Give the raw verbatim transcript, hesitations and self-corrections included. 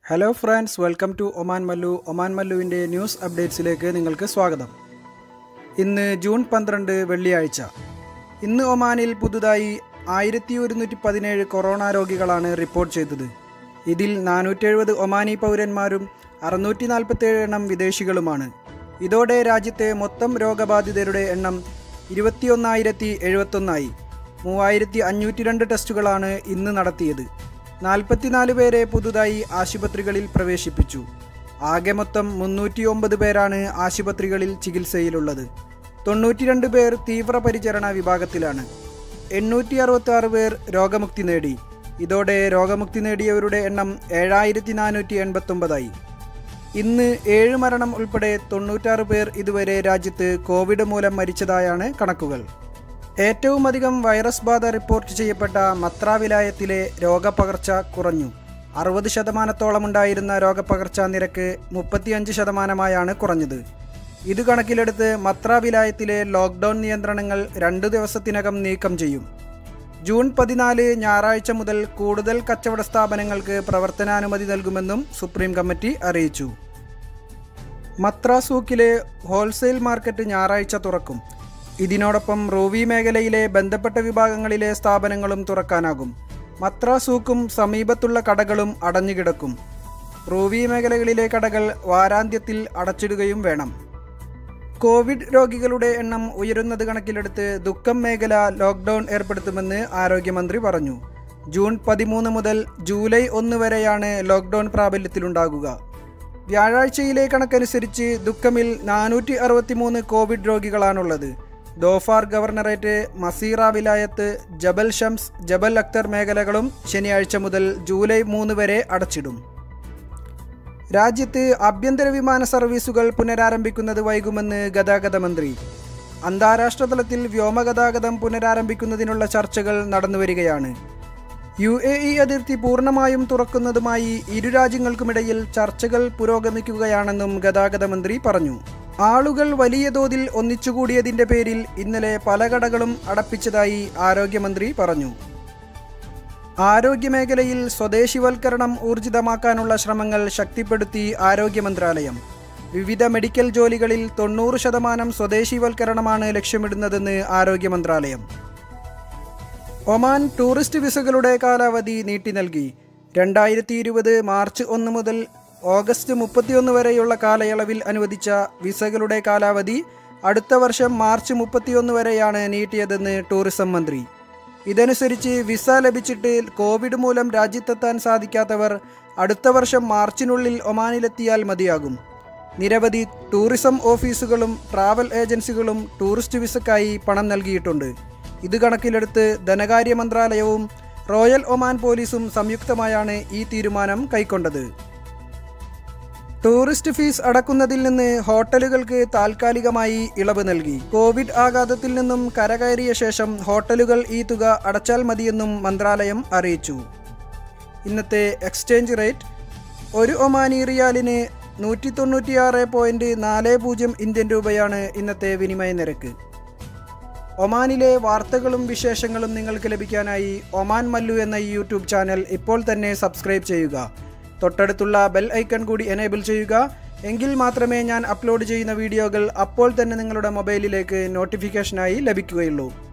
Hello friends, welcome to Oman Mallu. Oman മല്ലുവിൻ്റെ news അപ്ഡേറ്റ്സിലേക്ക് നിങ്ങൾക്ക് സ്വാഗതം. ഇന്ന് ജൂൺ പന്ത്രണ്ട് വെള്ളിയാഴ്ച. ഇന്ന് ഒമാനിൽ പുതുതായി ആയിരത്തി ഒരുന്നൂറ്റി പതിനേഴ് കൊറോണ രോഗികളാണ് റിപ്പോർട്ട് ചെയ്തത്. ഇതിൽ നാനൂറ്റി എഴുപത് ഒമാനി പൗരന്മാരും അറുന്നൂറ്റി നാൽപ്പത്തേഴ് എണ്ണം വിദേശികളുമാണ്. ഇതോടെ രാജ്യത്തെ മൊത്തം രോഗബാധിതരുടെ എണ്ണം ഇരുപത്തിയൊന്നായിരത്തി എഴുപത്തൊന്നായി. മൂവായിരത്തി അഞ്ഞൂറ്റി രണ്ട് ടെസ്റ്റുകളാണ് ഇന്ന് നടത്തിയത്. നാൽപ്പത്തിനാല് പേരെ പുതുതായി ആശുപത്രികളിൽ പ്രവേശിപ്പിച്ചു. ആകെ മൊത്തം മുന്നൂറ്റി ഒമ്പത് പേരാണ് ആശുപത്രികളിൽ ചികിത്സയിലുള്ളത്. തൊണ്ണൂറ്റി രണ്ട് പേർ തീവ്രപരിചരണ വിഭാഗത്തിലാണ്. എണ്ണൂറ്റി അറുപത്തി ആറ് പേർ രോഗമുക്തി നേടി. ഇതോടെ രോഗമുക്തി നേടിയവരുടെ എണ്ണം ഏഴായിരത്തി നാനൂറ്റി എൺപത്തൊമ്പതായി. ഇന്ന് ഏഴ് മരണം ഉൾപ്പെടെ തൊണ്ണൂറ്റാറ് പേർ ഇതുവരെ രാജ്യത്ത് കോവിഡ് മൂലം മരിച്ചതായാണ് കണക്കുകൾ. ഏറ്റവും അധികം വൈറസ് ബാധ റിപ്പോർട്ട് ചെയ്യപ്പെട്ട മത്ര വിലായത്തിലെ രോഗപകർച്ച കുറഞ്ഞു. അറുപത് ശതമാനത്തോളമുണ്ടായിരുന്ന രോഗപകർച്ചാ നിരക്ക് മുപ്പത്തിയഞ്ച് ശതമാനമായാണ് കുറഞ്ഞത്. ഇത് കണക്കിലെടുത്ത് മത്ര വിലായത്തിലെ ലോക്ക്ഡൗൺ നിയന്ത്രണങ്ങൾ രണ്ടു ദിവസത്തിനകം നീക്കം ചെയ്യും. ജൂൺ പതിനാല് ഞായറാഴ്ച മുതൽ കൂടുതൽ കച്ചവട സ്ഥാപനങ്ങൾക്ക് പ്രവർത്തനാനുമതി നൽകുമെന്നും സുപ്രീം കമ്മിറ്റി അറിയിച്ചു. മത്ര സൂക്കിലെ ഹോൾസെയിൽ മാർക്കറ്റ് ഞായറാഴ്ച തുറക്കും. ഇതിനോടൊപ്പം റൂവി മേഖലയിലെ ബന്ധപ്പെട്ട വിഭാഗങ്ങളിലെ സ്ഥാപനങ്ങളും തുറക്കാനാകും. മത്ര സൂക്കും സമീപത്തുള്ള കടകളും അടഞ്ഞുകിടക്കും. റൂവി മേഖലകളിലെ കടകൾ വാരാന്ത്യത്തിൽ അടച്ചിടുകയും വേണം. കോവിഡ് രോഗികളുടെ എണ്ണം ഉയരുന്നത് കണക്കിലെടുത്ത് ദുഃഖം മേഖല ലോക്ക്ഡൗൺ ഏർപ്പെടുത്തുമെന്ന് ആരോഗ്യമന്ത്രി പറഞ്ഞു. ജൂൺ പതിമൂന്ന് മുതൽ ജൂലൈ ഒന്ന് വരെയാണ് ലോക്ക്ഡൗൺ പ്രാബല്യത്തിലുണ്ടാകുക. വ്യാഴാഴ്ചയിലെ കണക്കനുസരിച്ച് ദുഃഖമിൽ നാനൂറ്റി അറുപത്തി മൂന്ന് കോവിഡ് രോഗികളാണുള്ളത്. ദോഫാർ ഗവർണറേറ്റ്, മസീറ വിലായത്ത്, ജബൽ ഷംസ്, ജബൽ അക്തർ മേഖലകളും ശനിയാഴ്ച മുതൽ ജൂലൈ മൂന്ന് വരെ അടച്ചിടും. രാജ്യത്ത് ആഭ്യന്തര വിമാന സർവീസുകൾ പുനരാരംഭിക്കുന്നത് വൈകുമെന്ന് ഗതാഗത മന്ത്രി. അന്താരാഷ്ട്ര തലത്തിൽ വ്യോമഗതാഗതം പുനരാരംഭിക്കുന്നതിനുള്ള ചർച്ചകൾ നടന്നുവരികയാണ്. യു എ ഇ അതിർത്തി പൂർണ്ണമായും തുറക്കുന്നതുമായി ഇരു രാജ്യങ്ങൾക്കുമിടയിൽ ചർച്ചകൾ പുരോഗമിക്കുകയാണെന്നും ഗതാഗത മന്ത്രി പറഞ്ഞു. ആളുകൾ വലിയ തോതിൽ ഒന്നിച്ചുകൂടിയതിൻ്റെ പേരിൽ ഇന്നലെ പല കടകളും അടപ്പിച്ചതായി ആരോഗ്യമന്ത്രി പറഞ്ഞു. ആരോഗ്യമേഖലയിൽ സ്വദേശിവൽക്കരണം ഊർജിതമാക്കാനുള്ള ശ്രമങ്ങൾ ശക്തിപ്പെടുത്തി ആരോഗ്യ മന്ത്രാലയം. വിവിധ മെഡിക്കൽ ജോലികളിൽ തൊണ്ണൂറ് ശതമാനം സ്വദേശിവൽക്കരണമാണ് ലക്ഷ്യമിടുന്നതെന്ന് ആരോഗ്യ മന്ത്രാലയം. ഒമാൻ ടൂറിസ്റ്റ് വിസകളുടെ കാലാവധി നീട്ടി നൽകി. രണ്ടായിരത്തി ഇരുപത് മാർച്ച് ഒന്ന് മുതൽ ഓഗസ്റ്റ് മുപ്പത്തിയൊന്ന് വരെയുള്ള കാലയളവിൽ അനുവദിച്ച വിസകളുടെ കാലാവധി അടുത്ത വർഷം മാർച്ച് മുപ്പത്തിയൊന്ന് വരെയാണ് നീട്ടിയതെന്ന് ടൂറിസം മന്ത്രി. ഇതനുസരിച്ച് വിസ ലഭിച്ചിട്ട് കോവിഡ് മൂലം രാജ്യത്തെത്താൻ സാധിക്കാത്തവർ അടുത്ത വർഷം മാർച്ചിനുള്ളിൽ ഒമാനിലെത്തിയാൽ മതിയാകും. നിരവധി ടൂറിസം ഓഫീസുകളും ട്രാവൽ ഏജൻസികളും ടൂറിസ്റ്റ് വിസക്കായി പണം നൽകിയിട്ടുണ്ട്. ഇത് കണക്കിലെടുത്ത് ധനകാര്യ മന്ത്രാലയവും റോയൽ ഒമാൻ പോലീസും സംയുക്തമായാണ് ഈ തീരുമാനം കൈക്കൊണ്ടത്. ടൂറിസ്റ്റ് ഫീസ് അടക്കുന്നതിൽ നിന്ന് ഹോട്ടലുകൾക്ക് താൽക്കാലികമായി ഇളവ് നൽകി. കോവിഡ് ആഘാതത്തിൽ നിന്നും കരകയറിയ ശേഷം ഹോട്ടലുകൾ ഈ തുക അടച്ചാൽ മതിയെന്നും മന്ത്രാലയം അറിയിച്ചു. ഇന്നത്തെ എക്സ്ചേഞ്ച് റേറ്റ് ഒരു ഒമാനി റിയാലിന് നൂറ്റി തൊണ്ണൂറ്റിയാറ് പോയിൻറ്റ് നാല് പൂജ്യം ഇന്ത്യൻ രൂപയാണ് ഇന്നത്തെ വിനിമയ നിരക്ക്. ഒമാനിലെ വാർത്തകളും വിശേഷങ്ങളും നിങ്ങൾക്ക് ലഭിക്കാനായി ഒമാൻ മല്ലു എന്ന ഈ യൂട്യൂബ് ചാനൽ ഇപ്പോൾ തന്നെ സബ്സ്ക്രൈബ് ചെയ്യുക. തൊട്ടടുത്തുള്ള ബെൽ ഐക്കൺ കൂടി എനേബിൾ ചെയ്യുക. എങ്കിൽ മാത്രമേ ഞാൻ അപ്ലോഡ് ചെയ്യുന്ന വീഡിയോകൾ അപ്പോൾ തന്നെ നിങ്ങളുടെ മൊബൈലിലേക്ക് നോട്ടിഫിക്കേഷനായി ലഭിക്കുകയുള്ളൂ.